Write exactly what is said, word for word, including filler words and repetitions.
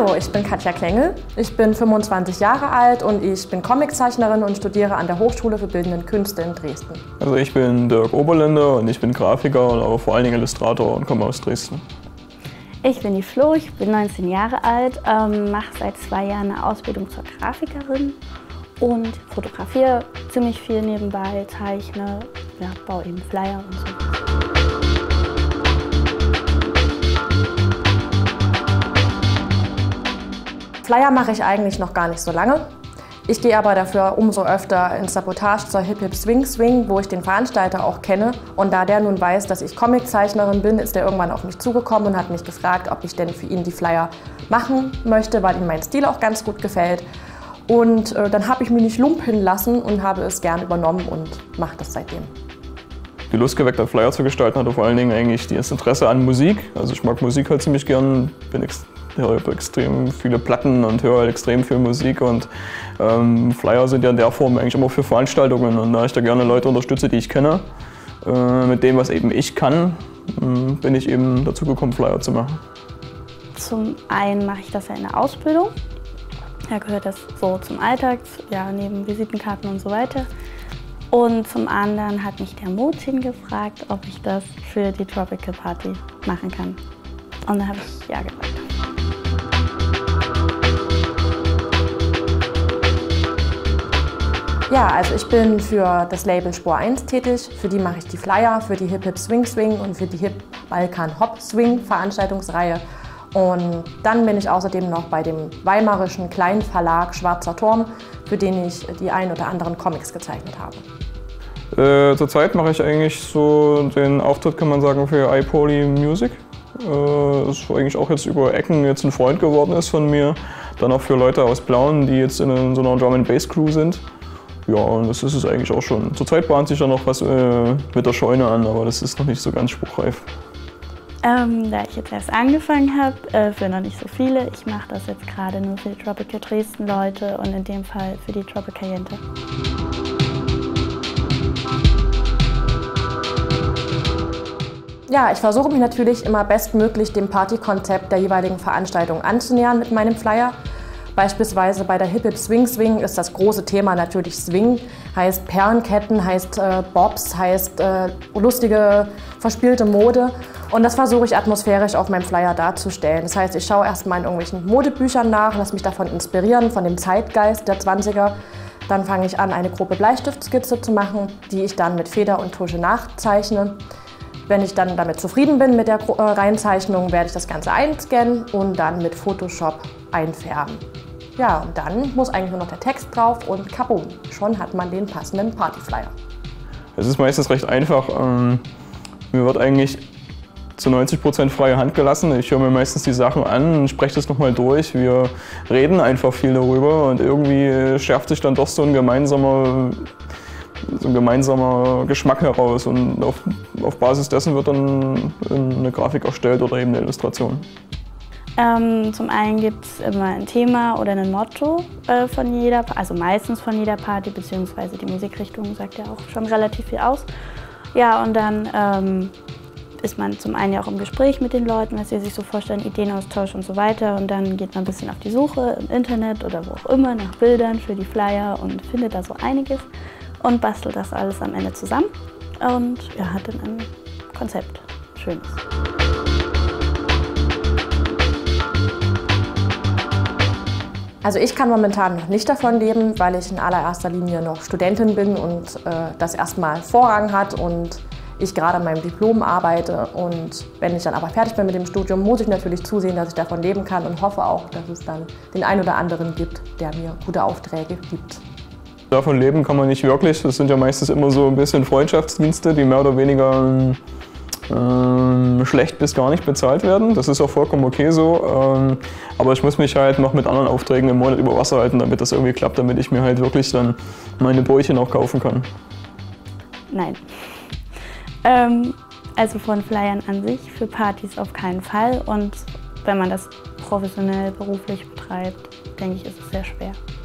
Hallo, ich bin Katja Klengel, ich bin fünfundzwanzig Jahre alt und ich bin Comiczeichnerin und studiere an der Hochschule für Bildende Künste in Dresden. Also ich bin Dirk Oberländer und ich bin Grafiker, und aber vor allen Dingen Illustrator und komme aus Dresden. Ich bin die Flo, ich bin neunzehn Jahre alt, ähm, mache seit zwei Jahren eine Ausbildung zur Grafikerin und fotografiere ziemlich viel nebenbei, zeichne, ja, baue eben Flyer und so. Flyer mache ich eigentlich noch gar nicht so lange. Ich gehe aber dafür umso öfter ins Sabotage zur Hip Hip Swing Swing, wo ich den Veranstalter auch kenne. Und da der nun weiß, dass ich Comiczeichnerin bin, ist er irgendwann auf mich zugekommen und hat mich gefragt, ob ich denn für ihn die Flyer machen möchte, weil ihm mein Stil auch ganz gut gefällt. Und äh, dann habe ich mich nicht lumpen lassen und habe es gern übernommen und mache das seitdem. Die Lust geweckt hat, Flyer zu gestalten, hatte vor allen Dingen eigentlich das Interesse an Musik. Also ich mag Musik halt ziemlich gern, bin ex höre extrem viele Platten und höre halt extrem viel Musik. Und ähm, Flyer sind ja in der Form eigentlich immer für Veranstaltungen. Und da ich da gerne Leute unterstütze, die ich kenne, äh, mit dem, was eben ich kann, äh, bin ich eben dazu gekommen, Flyer zu machen. Zum einen mache ich das ja in der Ausbildung. Da gehört das so zum Alltag, ja, neben Visitenkarten und so weiter. Und zum anderen hat mich der Motin gefragt, ob ich das für die Tropical Party machen kann. Und da habe ich ja gesagt. Ja, also ich bin für das Label Spor eins tätig. Für die mache ich die Flyer, für die Hip Hip Swing Swing und für die Hip Balkan Hop Swing Veranstaltungsreihe. Und dann bin ich außerdem noch bei dem weimarischen kleinen Verlag Schwarzer Turm, für den ich die ein oder anderen Comics gezeichnet habe. Äh, zurzeit mache ich eigentlich so den Auftritt, kann man sagen, für iPoly Music. Äh, das eigentlich auch jetzt über Ecken jetzt ein Freund geworden ist von mir. Dann auch für Leute aus Plauen, die jetzt in so einer Drum and Bass Crew sind. Ja, und das ist es eigentlich auch schon. Zurzeit bahnt sich ja noch was äh, mit der Scheune an, aber das ist noch nicht so ganz spruchreif. Ähm, da ich jetzt erst angefangen habe, äh, für noch nicht so viele, ich mache das jetzt gerade nur für die Tropical Dresden Leute und in dem Fall für die Tropical Jente. Ja, ich versuche mich natürlich immer bestmöglich dem Partykonzept der jeweiligen Veranstaltung anzunähern mit meinem Flyer. Beispielsweise bei der Hip Hip Swing Swing ist das große Thema natürlich Swing, heißt Perlenketten, heißt äh, Bobs, heißt äh, lustige, verspielte Mode. Und das versuche ich atmosphärisch auf meinem Flyer darzustellen. Das heißt, ich schaue erstmal in irgendwelchen Modebüchern nach, lasse mich davon inspirieren, von dem Zeitgeist der zwanziger. Dann fange ich an, eine grobe Bleistiftskizze zu machen, die ich dann mit Feder und Tusche nachzeichne. Wenn ich dann damit zufrieden bin mit der Reinzeichnung, werde ich das Ganze einscannen und dann mit Photoshop einfärben. Ja, und dann muss eigentlich nur noch der Text drauf und kabum, schon hat man den passenden Partyflyer. Es ist meistens recht einfach. Ähm, mir wird eigentlich zu neunzig Prozent freie Hand gelassen. Ich höre mir meistens die Sachen an und spreche das nochmal durch. Wir reden einfach viel darüber und irgendwie schärft sich dann doch so ein gemeinsamer so ein gemeinsamer Geschmack heraus und auf, auf Basis dessen wird dann eine Grafik erstellt oder eben eine Illustration. Ähm, zum einen gibt es immer ein Thema oder ein Motto äh, von jeder, also meistens von jeder Party, beziehungsweise die Musikrichtung sagt ja auch schon relativ viel aus. Ja, und dann ähm, ist man zum einen ja auch im Gespräch mit den Leuten, was sie sich so vorstellen, Ideenaustausch und so weiter. Und dann geht man ein bisschen auf die Suche im Internet oder wo auch immer nach Bildern für die Flyer und findet da so einiges. Und bastelt das alles am Ende zusammen und ja, hat dann ein Konzept. Schönes. Also ich kann momentan noch nicht davon leben, weil ich in allererster Linie noch Studentin bin und äh, das erstmal Vorrang hat und ich gerade an meinem Diplom arbeite. Und wenn ich dann aber fertig bin mit dem Studium, muss ich natürlich zusehen, dass ich davon leben kann und hoffe auch, dass es dann den einen oder anderen gibt, der mir gute Aufträge gibt. Davon leben kann man nicht wirklich. Das sind ja meistens immer so ein bisschen Freundschaftsdienste, die mehr oder weniger ähm, schlecht bis gar nicht bezahlt werden. Das ist auch vollkommen okay so. Ähm, aber ich muss mich halt noch mit anderen Aufträgen im Monat über Wasser halten, damit das irgendwie klappt, damit ich mir halt wirklich dann meine Brötchen auch kaufen kann. Nein. Ähm, also von Flyern an sich, für Partys auf keinen Fall. Und wenn man das professionell, beruflich betreibt, denke ich, ist es sehr schwer.